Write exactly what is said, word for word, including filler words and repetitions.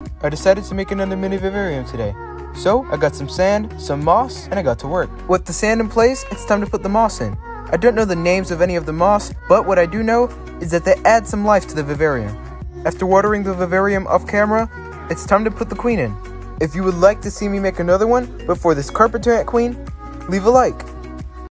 I decided to make another mini vivarium today. So I got some sand, some moss, and I got to work. With the sand in place, it's time to put the moss in. I don't know the names of any of the moss, but what I do know is that they add some life to the vivarium. After watering the vivarium off camera, it's time to put the queen in. If you would like to see me make another one, but for this carpenter ant queen, leave a like.